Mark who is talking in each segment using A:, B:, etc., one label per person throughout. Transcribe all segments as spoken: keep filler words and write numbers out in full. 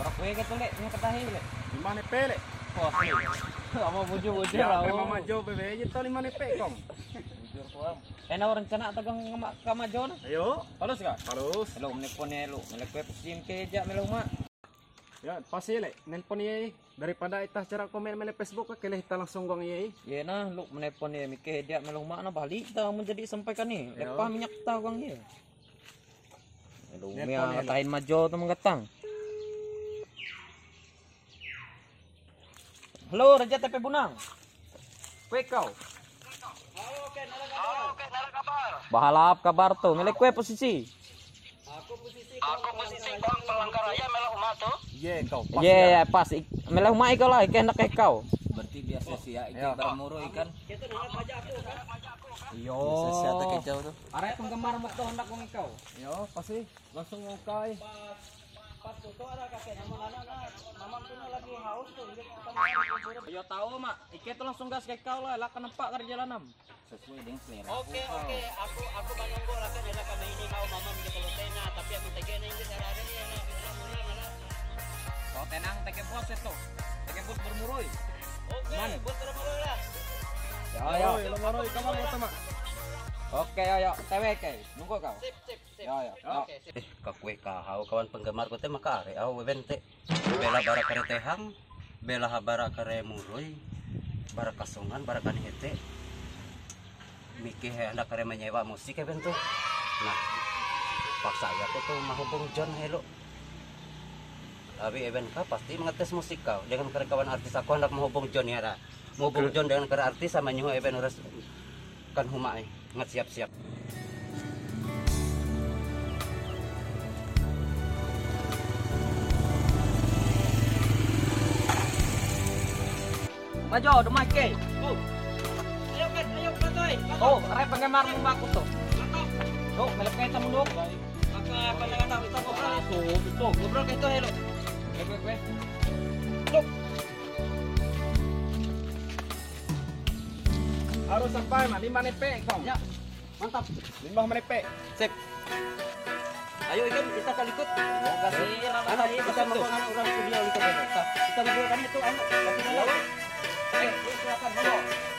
A: Barak kue gitu lek, nya ketahi lek.
B: Lima nepe le.
A: Oh, asli. Amo bujur-bujur
B: Ya,
A: rawo.
B: mama jo bebe aja to lima nepe kong.
A: Bujur kuam. Ena rencana tagang kamajon.
B: Ayo,
A: Halus ka?
B: harus.
A: Hello, menelpon ya lu. Melek kue pesim ke ja melu mak.
B: Ya, pasti le. Nelpon ye daripada itah cara komen mele Facebook ke kita langsung gong ye.
A: Ye nah, lu menelpon ya mikir dia melu mak na balik ta menjadi sampaikan ni.
B: Yo.
A: Lepas minyak ta gong ye. Lu
B: Nelpon
A: mia
B: ya, lu.
A: ngatain majo tu menggatang. Halo, Raja T P Bunang. Kue kau. Bahalap kabar tuh, milik kue posisi.
C: Aku posisi bang pelanggar raya melah umat tuh.
B: Ye kau. Pas
A: Iya,
B: ya.
A: yeah, pas. Melah mai kau lah, ikan nak kau.
D: Berarti biasa sih ya,
B: Ya.
D: ikan bermuru ikan.
C: Kita nak pajak aku kan.
A: Yo.
D: Biasa sih ada kecau tuh.
A: Arek penggemar mak tuh hendak wong kau.
B: Yo, pasti langsung ngokai.
C: Pas tuh ada kakek nama anak mama tuh lagi haus tuh.
A: Yo tahu mak, ikan tuh langsung gas ke kau lah, lah nampak kerja lanam.
D: Sesuai dengan selera.
C: Oke oke, aku aku menunggu lah kan ada kami ini kau mama minta telutena tapi aku tegene ini hari ini enak enak murah mana.
A: Kau tenang, teke bos itu. Teke bos bermurui.
C: Oke, buat terus lah.
A: Ya,
B: Ayo, lomoro ikan mau sama.
A: Oke, ayo, T W K. Nunggu kau.
C: Sip sip sip.
A: Ya, ya.
C: Oke sip.
D: Eh, kakue kahau kawan penggemar ko teh maka are aw webente. Bela bara kare tehang, bela habara kare murui, bara kasongan, bara kan hete. Mikir hendak kare menyewa musik ya bentuk. Nah, paksa ya tuh mahubung John Hello. Tapi event kau pasti mengetes musik kau dengan kare kawan artis aku hendak menghubung John ya dah. Menghubung John dengan kare artis sama nyuh event harus kan humai ngat siap-siap.
A: Majo, demai ke.
C: Oh. Ayo kan, ayo katoy.
A: Oh, arek penggemar aku tuh. Oh, melek kayak tamu dong.
C: Maka pandangan tahu itu kok lah.
A: Tuh, itu.
C: Ngobrol gitu hello.
A: Kue, kue, kue.
B: Harus sampai mah lima nepe kong.
C: Ya. Mantap.
B: Lima nepe.
C: Sip. Ayo ikan kita kali ikut.
A: Terima kasih.
C: Anak kita membangun orang studio itu kan. Kita ngobrolkan itu anak. Tapi dulu. Oke, silakan dulu.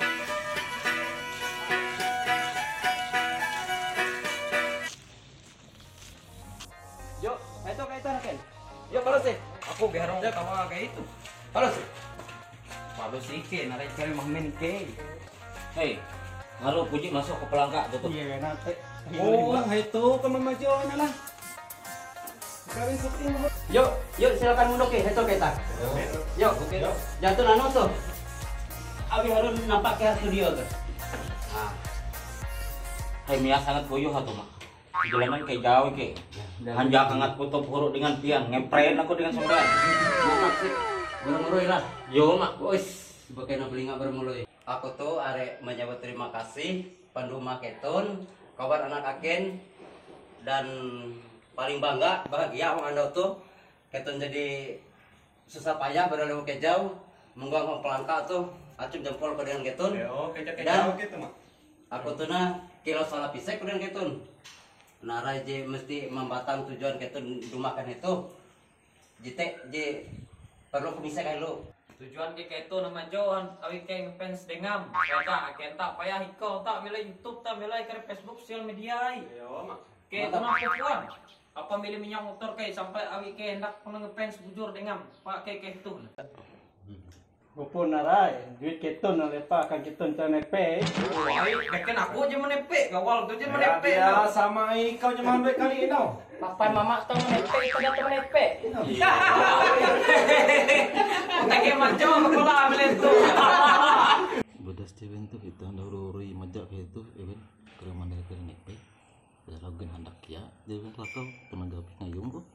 C: Yuk, itu kayak itu Ken. Yuk kalau sih.
A: Aku biar aja kamu kayak itu.
C: Kalau sih.
A: Palu sih ke, narik cari mahmin ke.
D: Hei, ngalu puji masuk ke pelangka tuh.
B: Iya, nanti. Oh, itu ke mama jo lah. Sekarang syuting.
C: Yuk, yuk silakan mundur ke. Itu kita. Yuk, oke. Jatuh nano tuh. Abi harus nampak ke studio tuh.
D: Nah, hei Mia sangat goyuh atuh mah. Jalanan kayak gawe ke. Hanja hangat kutub huruf dengan pian, ngepren aku dengan sombean.
C: Mamak sih. Bermulai lah.
D: Yo mak,
C: Wis, bagaimana belinga bermulai. Aku tuh arek menyebut terima kasih Panduma Keton, kawan anak Aken dan paling bangga bahagia wong anda tuh Keton jadi susah payah berlalu ke jauh mengganggu pelangka tuh acung jempol ke dengan Keton.
B: Yo, kecak
C: Dan-
B: gitu mah.
C: Aku tuh nah kilo salah pisek ke dengan Keton. Nah raja mesti membatang tujuan Keton dumakan itu. Jite, j perlu kumisek kan lu.
A: Tujuan ke itu nama Johan, awi ke fans dengam. Kata, kenta payah iko tak milih YouTube tak milih ke Facebook sosial media.
B: Yo, mah.
A: Ke itu nama tujuan. Apa milih minyak motor kayak sampai awi ke hendak pengen fans bujur dengam. Pak ke ke itu.
E: Bupun narai, duit ketun oleh pak kan ketun tu nepe.
A: Wah, dekan aku aja menepe, gawal tuh aja
B: Ya,
A: menepe.
B: dia sama kau cuma ambil kali ini tau.
A: Papan mama tuh menepe, itu dia tuh menepe. Tagi maco, kepala ambil itu.
D: bodas cewek tuh itu anda ururi majak kayak itu, even kalau mana keren nepe, udah lagi hendak ya, dia kan kau tenaga ngayung kok.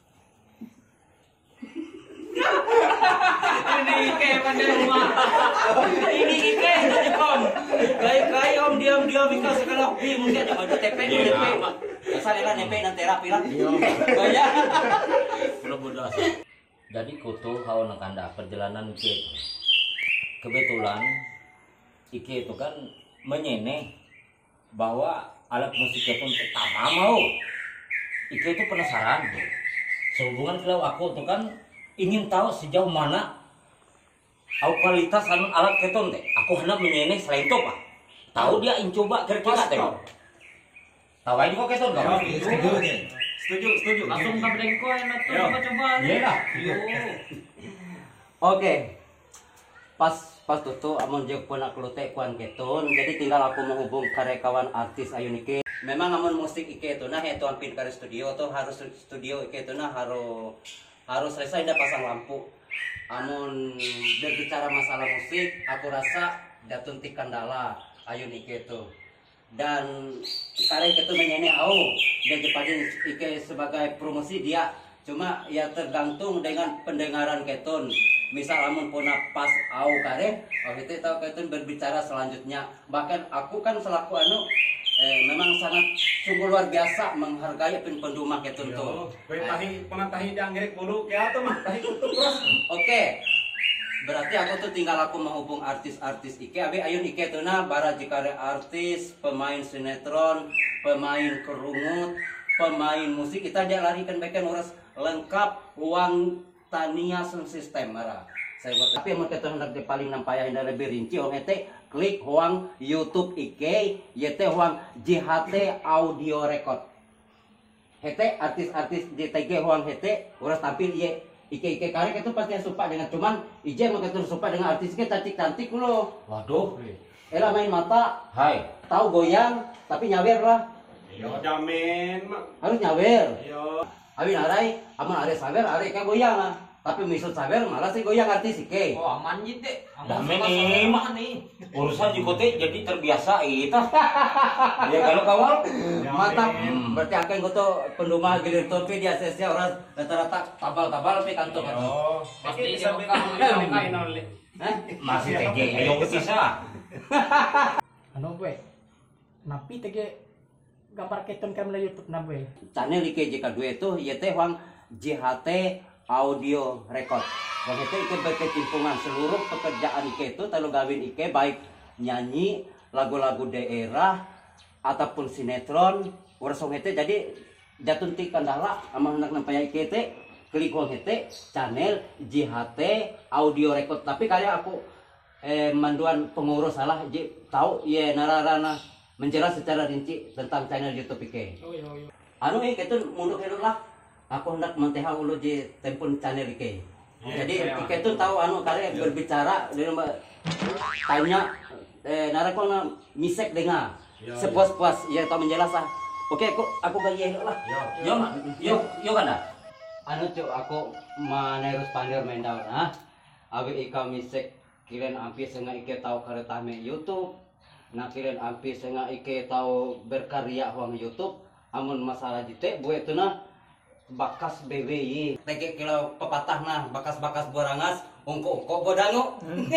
A: Ini ike pada rumah. Ini ike om.
C: Kai-kai om diam-diam ikan segala hobi mungkin ada T P T P. Asal elah nepe dan terapi lah. Banyak.
D: Belum bodas. Jadi kutu kau nak anda perjalanan ke kebetulan Ike itu kan menyeneh bahwa alat musik itu pertama mau Ike itu penasaran sehubungan kalau aku tuh kan
C: ingin tahu sejauh mana au kualitas anu alat keton teh. Aku hendak menyeneh selain itu pak. Tahu dia ingin coba kira-kira teh. Tahu aja kok keton kau.
A: Setuju, setuju. Langsung ke Bdengko enak tuh coba-coba.
C: Iya lah.
A: Yo.
C: Oke. Pas pas tutu amun jeung peunak teh kuan keton, jadi tinggal aku menghubung karekawan artis ayu niki. Memang amun musik ike itu nah itu hampir ke studio tuh harus studio ike itu nah harus harus selesai dah pasang lampu. Amun berbicara masalah musik, aku rasa datun ti kendala ayu niki itu. Dan karek itu menyanyi au dan dipakai ike sebagai promosi dia cuma ya tergantung dengan pendengaran keton. Misal amun puna pas au kare au itu tahu keton berbicara selanjutnya. Bahkan aku kan selaku anu eh, memang sangat sungguh luar biasa menghargai pen penduma keton tuh.
B: Kowe tahi pernah tahi dianggrek bulu ya tuh mah tahi kutu terus.
C: Oke. Berarti aku tuh tinggal aku menghubung artis-artis Ike, abi ayun Ike tuh nah bara jikare artis, pemain sinetron, pemain kerungut, pemain musik kita dia larikan bagian urus lengkap uang tania sound system marah. Saya buat tapi mau kita hendak di paling nampaya hendak lebih rinci orang ete klik uang YouTube Ike, yete uang J H T audio record. Hete artis-artis J T G uang hete urus tampil ye Ike-ike karek itu pasti suka dengan cuman ije mah ketur suka dengan artis ke cantik-cantik lo.
A: Waduh.
C: Ela main mata,
A: Hai.
C: tahu goyang tapi nyawer lah.
B: Yo jamin mah.
C: Harus nyawer.
B: Yo.
C: Abi narai, amun are sawer are ka goyang lah. Tapi misal sawer malah si goyang artis Ike.
A: Oh aman gitu deh.
C: Dame nih,
A: mah nih.
C: Urusan jikote jadi terbiasa itu. Ya kalau kawal mantap. Hmm, berarti akan goto penduma gilir topi dia sia-sia orang rata-rata tabal-tabal tapi kantong itu.
B: Oh,
A: Pasti
B: bisa
A: dia
B: kain
A: bakal-
B: kain oleh.
C: Hah? Masih T G, ayo bisa.
E: Ano gue? Napi tege gambar keton kami di YouTube na gue.
C: Channel Ike J K dua itu yaitu Huang J H T audio record. Wang itu Ike berkecimpungan seluruh pekerjaan Ike itu terlalu gawin Ike baik nyanyi lagu-lagu daerah ataupun sinetron urusong itu jadi jatun ti kendala ama hendak nampaya Ike teh klik Huang itu channel J H T audio record tapi kayak aku eh manduan pengurus salah J tahu ye nararana menjelas secara rinci tentang channel YouTube Ike.
E: Oh iya iya.
C: Anu eh itu mundur helok lah. Aku hendak menteha ulu di tempun channel Ike. Jadi Ike itu tahu anu kare berbicara dengan tanya eh narakona misek dengar. Sepuas-puas ya tahu menjelas ah. Oke aku aku gaya helok lah. Yo yo yo kana. Anu cuk aku manerus pandir main daun ah. Abi ika misek kilen ampi senga Ike tahu kare tame YouTube. Nah kilen ampi senga Ike tahu berkarya huang YouTube. Amun masalah jite buat itu nah bakas B W Y tege kilo pepatah nah bakas-bakas borangas ungko-ungko bodango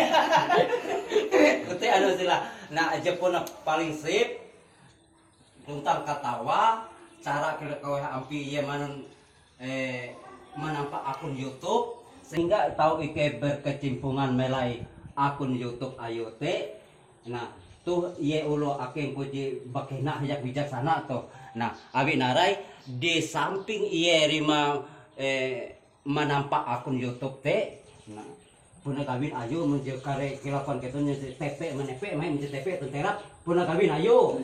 C: kute anu sila nah aja pun paling sip luntang katawa cara kilo kau ampi ye manon eh menampak akun YouTube sehingga tahu Ike berkecimpungan melai akun YouTube ayo te nah tuh ye ulo akeng puji bakena hajak bijaksana tuh. Nah, abi narai di samping iye rima eh, menampak akun YouTube teh. Nah, puna kawin ayo menje kare kilapan ketunya T P menepe main menje T P tentera puna kawin ayo.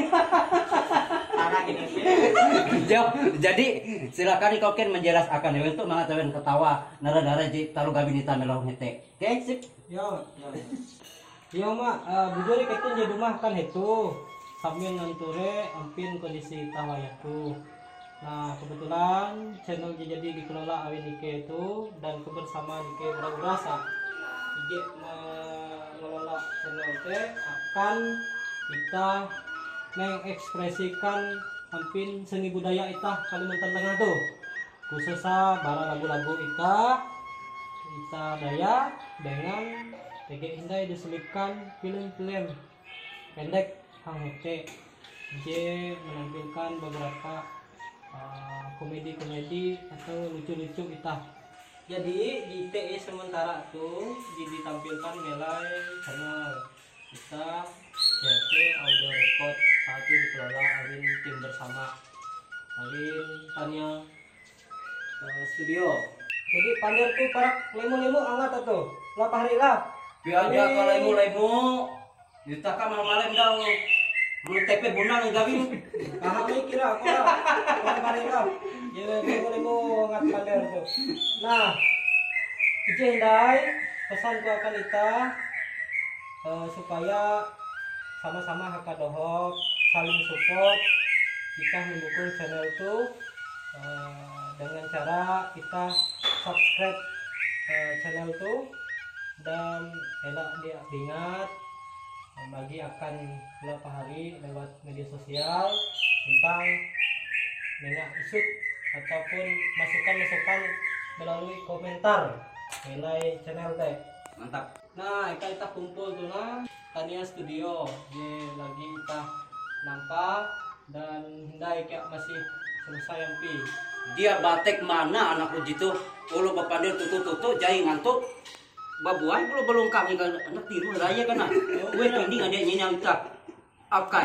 C: Jadi silakan kau kan menjelas akan untuk mengatakan ketawa nara-nara di taruh kawin kita melau hete. Oke, sip.
E: Yo, yo. Yo mak, uh, bujuri keton jadi rumah kan itu sambil nanture ampin kondisi tawaya itu. Nah kebetulan channel jadi dikelola awin Ike itu dan kebersamaan Ike berasa Ike mengelola channel itu akan kita mengekspresikan ampin seni budaya ita Kalimantan Tengah tuh khususnya bara lagu-lagu ita ita daya dengan T G Indai diselipkan film-film pendek Kang Hete J menampilkan beberapa uh, komedi-komedi atau lucu-lucu kita. Jadi di T I sementara tuh ditampilkan nilai channel kita J T Audio Record saat itu dikelola Awin tim bersama Awin Tanya uh, Studio. Jadi pander tuh para lemu-lemu angat tuh. Lah pahari lah.
C: Biaja ka lemu-lemu. Ditaka malam-malam daw. Mun tepe bunang gawin.
E: Kahang may kira ako lah. Para pahari lah. Jadi lemu-lemu angat pander tuh. Nah, Jendai, pesan ko akan ita eh, supaya sama-sama hakadohok, saling support, kita mendukung channel itu eh, dengan cara kita subscribe eh, channel itu dan elak dia diingat eh, bagi akan beberapa hari lewat media sosial tentang minyak isut ataupun masukan-masukan melalui komentar nilai channel teh.
C: Mantap.
E: Nah, kita kita kumpul tuh nah Tania Studio. Dia lagi kita nampak dan hindai kayak masih selesai ampi.
C: Dia batek mana anak lu jitu? Ulo bapandir tutu-tutu jai ngantuk. Babuai belum belum kami kan anak tiru raya kan. Gue pending ada nyinyam kita. Apa?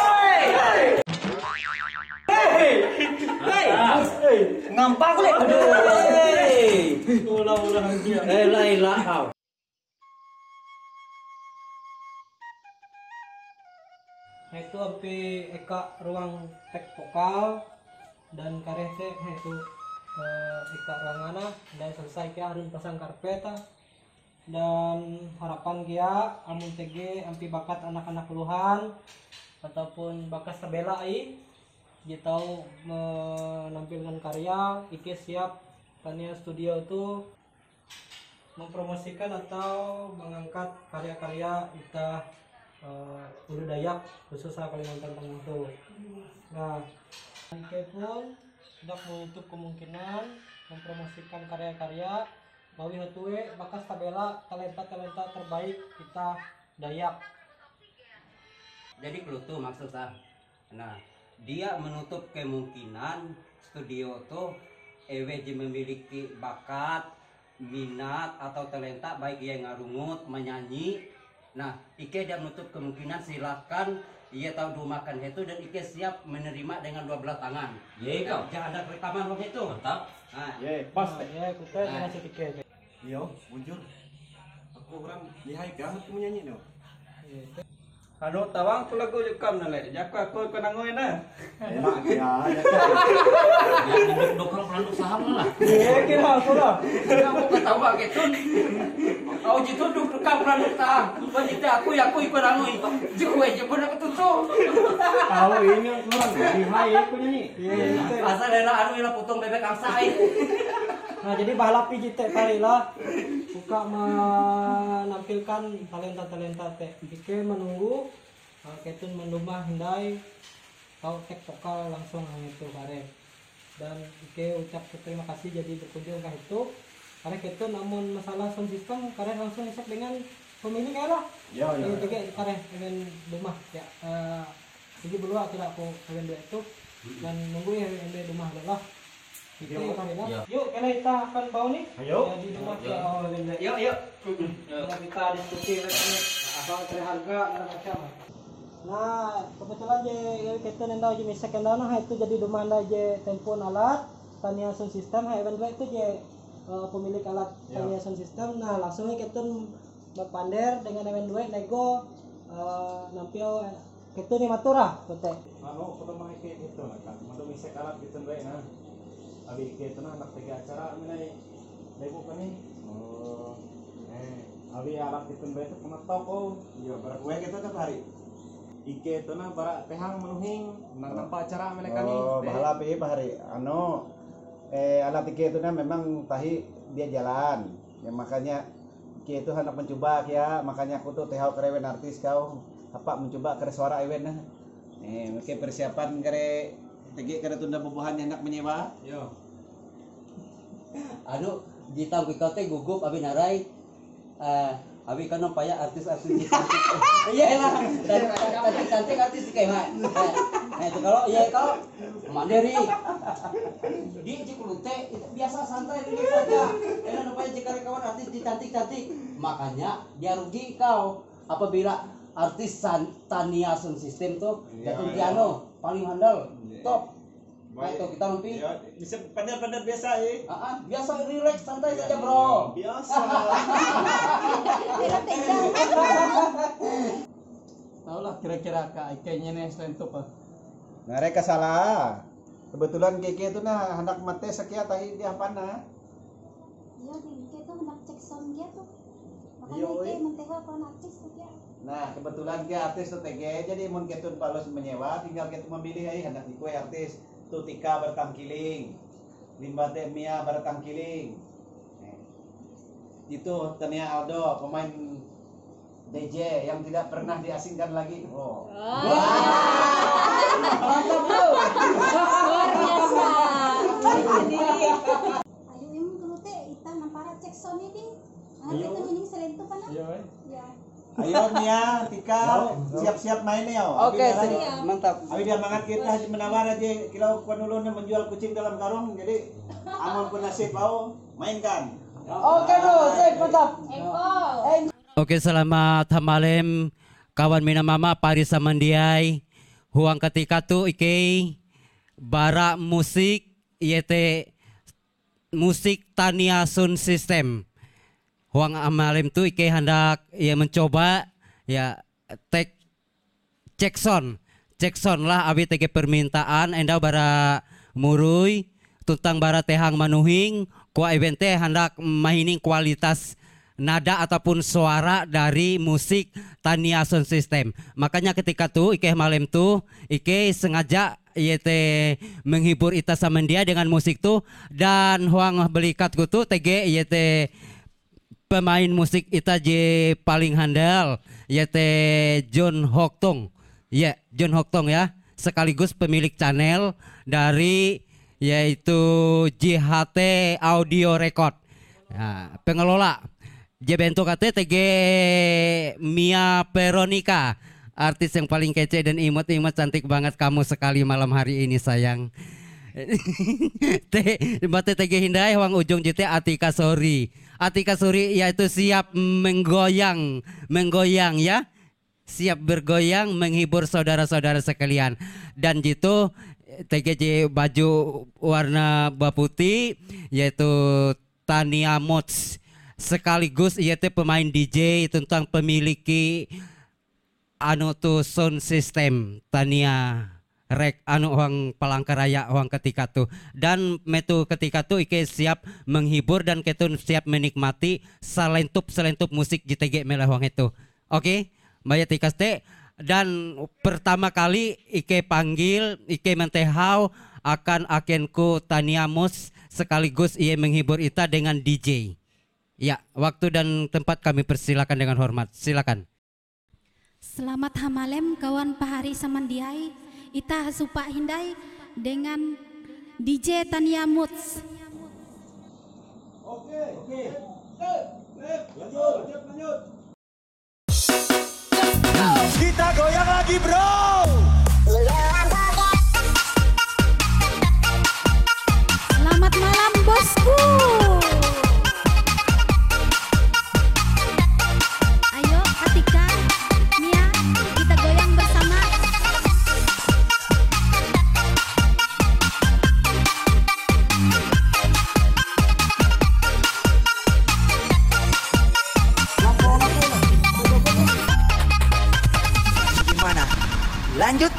C: Ngampak lek.
E: Ulah-ulah dia.
C: Eh la ilaha.
E: Nah itu ampi eka ruang tek vokal dan kareh teh nah itu eh, eka ruangana dan selesai kia harun pasang karpet ah. Dan harapan kia amun T G ampi bakat anak-anak keluhan ataupun bakat tabela ai dia tahu menampilkan karya Ike siap Tania Studio itu mempromosikan atau mengangkat karya-karya kita uh, Ulu Dayak khususnya Kalimantan Tengah itu. Nah, Ike pun hendak menutup kemungkinan mempromosikan karya-karya Bawi Hatue bakas tabela talenta-talenta terbaik kita Dayak.
C: Jadi kelutu maksudnya. Nah, dia menutup kemungkinan studio tuh E W J memiliki bakat, minat atau talenta baik yang ngarungut, menyanyi. Nah, Ike dia menutup kemungkinan silakan ia tahu makan itu dan Ike siap menerima dengan dua belah tangan.
A: Ye kau.
C: Jangan ada rekaman waktu itu.
A: Mantap.
C: Nah,
B: Ye, pas
E: Nah,
B: teh.
E: ya kita
C: Nah.
E: ngasih tiket.
B: Iya, bujur. Aku orang lihai banget menyanyi no.
F: Anu tawang tu lagu jekam na le. Jakka aku ko nangoy na.
B: Enak ya, ya.
A: Dia dokang pelanduk saham lah.
E: Iya kira aku lah.
C: kamu ketawa gitu. Kau jitu duk kam pranuk ta. Wanita aku ya aku ikut anu. Juwe je pun aku tutup.
B: Tahu ini orang lihai aku nyanyi.
E: Iya. itu.
C: Asal ada anu ila potong bebek angsa ai.
E: Nah jadi bahalapi jite tarilah buka menampilkan talenta-talenta teh. Ike menunggu uh, ketun mendumah hindai kau tek vokal langsung hang itu kare. Dan Ike ucap terima kasih jadi berkunjung ke itu. Kare ketun namun masalah sound system kare langsung isap dengan pemilik kare lah.
B: Ya, ya.
E: Ini tiga kare dengan rumah ya. Uh, jadi berdua tidak aku kalian dua itu dan nunggu ya yang rumah adalah. Itu ya kali lah.
A: Ya.
E: Yuk kita akan bau nih.
B: Ayo.
E: Jadi rumah
A: Ya.
E: ya oh ini.
C: Yuk yuk.
E: Nah, kita diskusi lagi asal terharga dan macam. Nah, kebetulan je kita nenda je misek nenda nah itu jadi rumah nenda je telepon alat Tania Sound System ha event itu je uh, pemilik alat
B: Ya.
E: Tania Sound System. Nah, langsung kita berpander dengan event dua nego uh, nampil kita ni matura tete.
B: Anu kudu make itu lah kan. Madu misek alat gitu bae nah. Abi ke itu nah anak tiga acara menai lebu kan nih. Oh. Eh, abi alat itu bae itu kena toko. Iya, berat we kita tiap hari. Ike itu nah bara tehang menuhing nang nampak acara mereka nih.
G: Oh, bahala pi bahari. Anu eh alat Ike itu nah memang tahi dia jalan. Ya makanya Ike itu hendak mencoba ya, makanya aku tuh tehau kerewen artis kau apa mencoba kere suara ewen nah. Eh, mungkin persiapan kere tegi kere tunda bobohan hendak menyewa.
B: Yo.
C: Anu di tahun kita teh gugup abi narai. Eh, abi kan paya artis-artis di cantik. Iya lah. Cantik-cantik artis kayak mah. Nah, itu kalau iya kalau mandiri. Di Cikulute teh itu biasa santai dulu saja. Enak supaya jika kawan artis di cantik-cantik, makanya dia rugi kau apabila artis San, Tania Sound System tuh
B: Iya,
C: jatuh
B: iya.
C: piano paling handal top. Atau kita mampi.
G: Ya, bisa pandai-pandai biasa eh.
C: Ah, ah, biasa relax santai saja bro.
G: Biasa.
F: Tahu lah kira-kira kak kayaknya nih selain itu pak.
G: Mereka salah. Kebetulan Keke itu nah hendak mate sekia tahi dia pana.
H: Iya, dia tuh hendak cek sound dia tuh.
G: Iya,
H: Makanya
G: oi.
H: dia menteha kalau artis tuh dia.
G: Nah, kebetulan ke artis tuh T G, jadi mun ketun palos menyewa, tinggal ketun memilih ai hendak ikue artis. Tu Tika bertangkiling, Limba Teh Mia bertangkiling. Eh, Itu Tania Aldo, pemain D J yang tidak pernah diasingkan lagi. Oh.
H: Ayo yang dulu teh kita nampara cek sound ini. Ah,
F: Ayo.
H: itu mending selain itu kan?
F: Iya.
H: Ya.
G: Ayo Mia, Tika, siap-siap main ya.
C: Oke,
H: Siap.
C: mantap.
G: Abi dia mangat kita haji menawar aja kilo kuanulun menjual kucing dalam karung, jadi amun pun nasib mau mainkan.
C: Oke bro, sip, mantap.
D: Oke, selamat malam kawan mina mama pari samandiai. Huang ketika tu ike bara musik yete musik Tania Sound System. Huang malam tu ike hendak ya mencoba ya tek cek sound. Cek sound lah abi tege permintaan enda bara murui tentang bara tehang manuhing kuah event teh hendak mahining kualitas nada ataupun suara dari musik Tania Sound System. Makanya ketika tuh Ike malam tuh Ike sengaja yete menghibur ita sama dia dengan musik tuh dan huang belikat tuh T G yete pemain musik ita je paling handal yete John Hoktong. Ya, John Hoktong ya, sekaligus pemilik channel dari yaitu J H T Audio Record. Nah, pengelola J bentuk kate T G Mia Veronica, artis yang paling kece dan imut-imut cantik banget kamu sekali malam hari ini sayang. T Bate T G Hindai Wang ujung J T Atika Sori. Atika Sori yaitu siap menggoyang, menggoyang ya. Siap bergoyang menghibur saudara-saudara sekalian. Dan gitu T G J baju warna putih yaitu Tania Mods. Sekaligus ia teh pemain D J tentang pemiliki anu tu sound system Tania rek anu uang Palangkaraya uang ketika tu dan metu ketika tu Ike siap menghibur dan ketun siap menikmati selentup selentup musik J T G melah uang itu. Oke, Mbak Tikas teh dan pertama kali Ike panggil Ike mentehau akan akenku Tania Mus sekaligus ia menghibur ita dengan D J. Ya, waktu dan tempat kami persilakan dengan hormat. Silakan.
H: Selamat hamalem kawan pahari samandiai. Ita hasupa hindai dengan D J Tania Moods.
G: Oke, oke. Lanjut, lanjut, lanjut.
I: Kita goyang lagi bro.
H: Selamat malam bosku. Ayo Atika, Mia, kita goyang bersama.
I: Gimana? Lanjut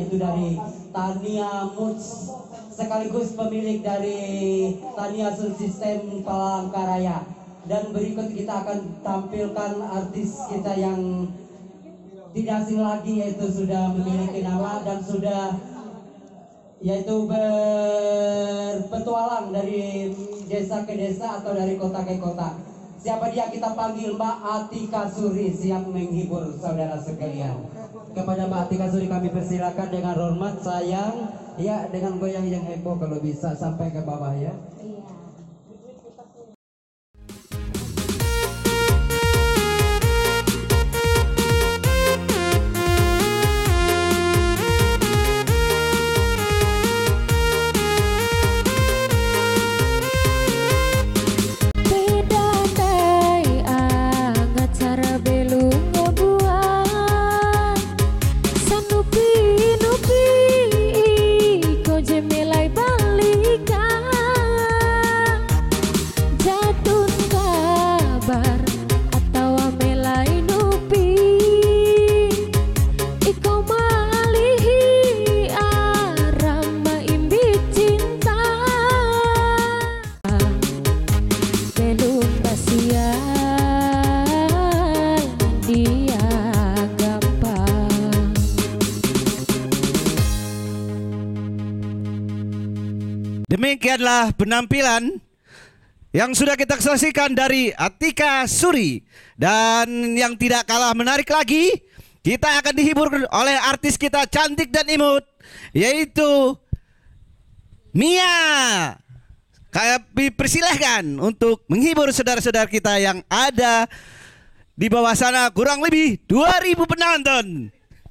J: yaitu dari Tania Moods sekaligus pemilik dari Tania Sound System Palangkaraya. Dan berikut kita akan tampilkan artis kita yang tidak asing lagi, yaitu sudah memiliki nama dan sudah yaitu berpetualang dari desa ke desa atau dari kota ke kota. Siapa dia? Kita panggil Mbak Atika Suri, siap menghibur saudara sekalian. Kepada Mbak Atika Suri kami persilakan dengan hormat, sayang, ya, dengan goyang yang heboh kalau bisa sampai ke bawah ya.
I: Demikianlah penampilan yang sudah kita saksikan dari Atika Suri. Dan yang tidak kalah menarik lagi, kita akan dihibur oleh artis kita cantik dan imut, yaitu Mia. Kami persilahkan untuk menghibur saudara-saudara kita yang ada di bawah sana, kurang lebih dua ribu penonton.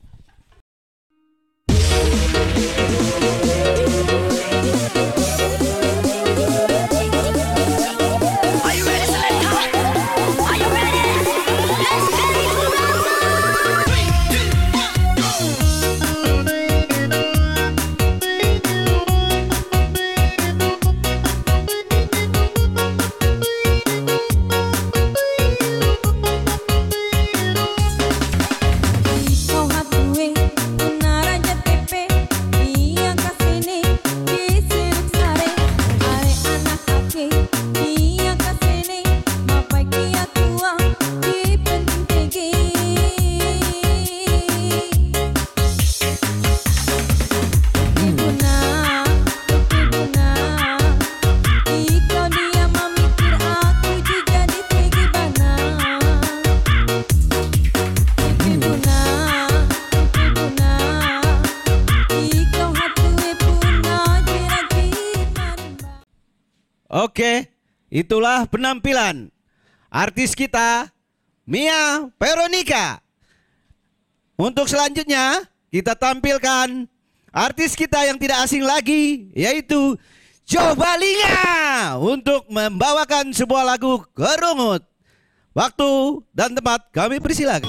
I: Oke, itulah penampilan artis kita Mia Veronica. Untuk selanjutnya kita tampilkan artis kita yang tidak asing lagi, yaitu Jobalinga, untuk membawakan sebuah lagu Kerungut. Waktu dan tempat kami persilakan.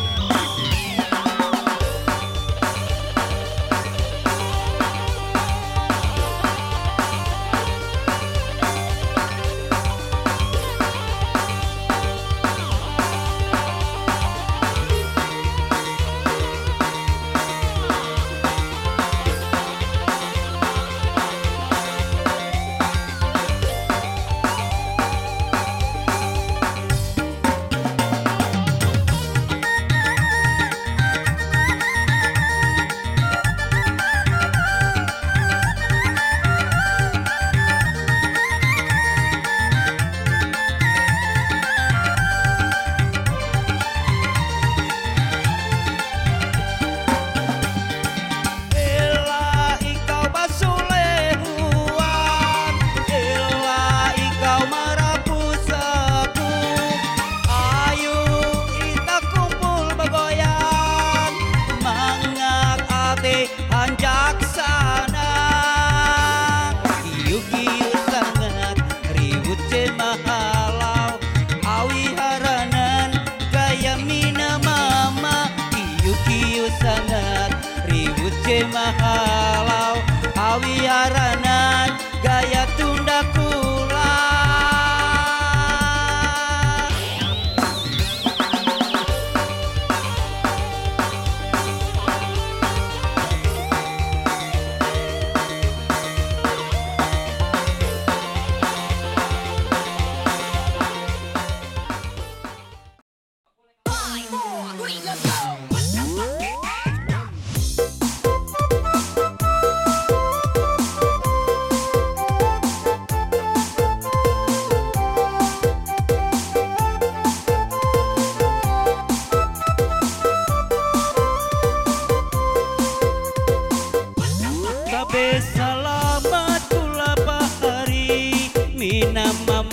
K: Thank you.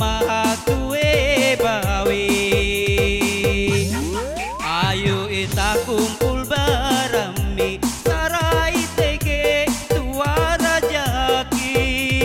D: mahatue bawi. Ayo ita kumpul barami sarai tege tua rajaki.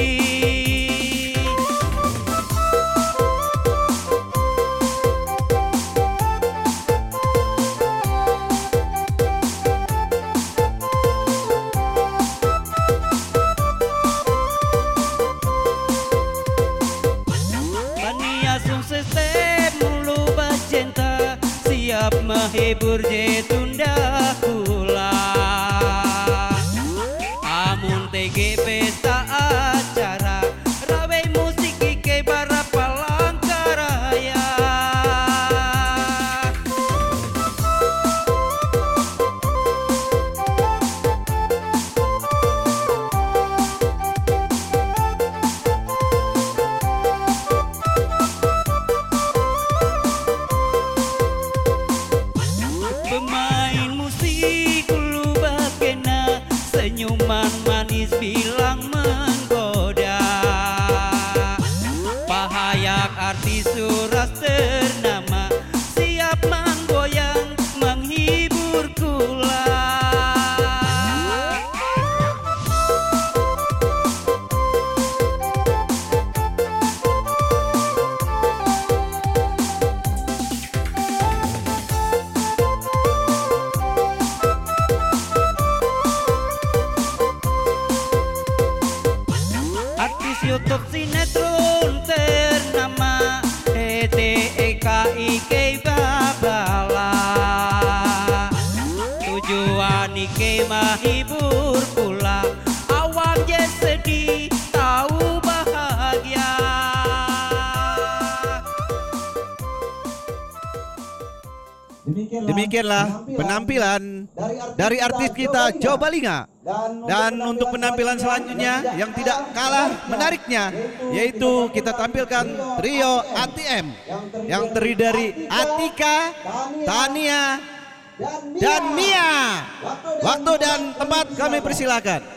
D: Siap menghibur je tunda kula. Amun tege pesta acara rawe musik ike bara Palangkaraya. Pemain musik lu bakena senyuman manis bilang menggoda. Pahayak artis suras ternama siap menggoyang menghibur kula. Artis YouTube sinetron ternama E T E K I K Babala. Tujuan Ike menghibur pula, awam je sedih tahu bahagia.
I: Demikianlah penampilan dari artis kita Jobalinga. Dan untuk penampilan selanjutnya yang tidak kalah menariknya, yaitu kita tampilkan trio A T M yang terdiri dari Atika, Tania, dan Mia. Waktu dan tempat kami persilakan.